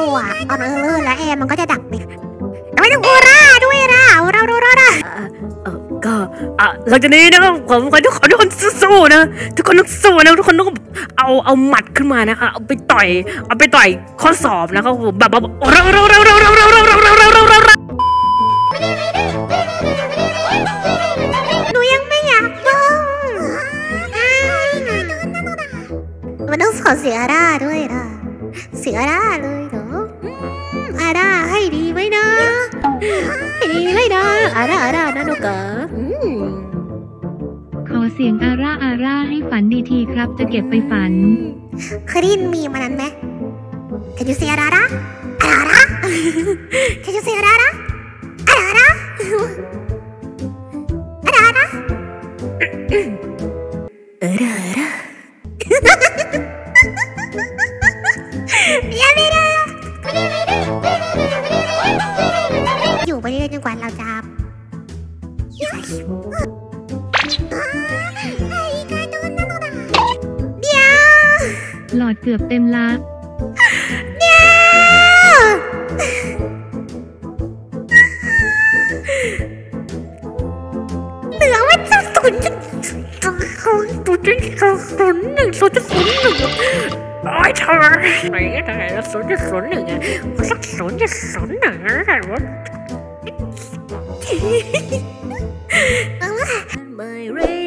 อ่ะตอนแล้วแอร์มันก็จะดับไปไม่ต้องกูร่าด้วยร่าเราก็หลังจากนี้นะครับผมขอทุกคนสู้ๆนะทุกคนต้องสู้นะทุกคนต้องเอาหมัดขึ้นมานะเอาไปต่อยข้อสอบนะครับผมแบบหนูยังไม่อยากบ้องมันต้องสอนเสียร่าด้วยนะเสียร่าเลยเหรออาร่าให้ดีไหมนะให้ดีไหมนะอาร่านะนุกะขอเสียงอาร่าให้ฝันดีทีครับจะเก็บไปฝันเคยได้ยินมีมันนั้นไหม Can you say อาร่าCan you say อาร่าอย่าไปนะอยู่ไปเรื่อยจนกว่าเราจะหลอดเกือบเต็มละเหลือไว้จะ0.01 โอ้ยเธอไหนได้แล้ว0.01อ่ะสัก0.01อะไรวะ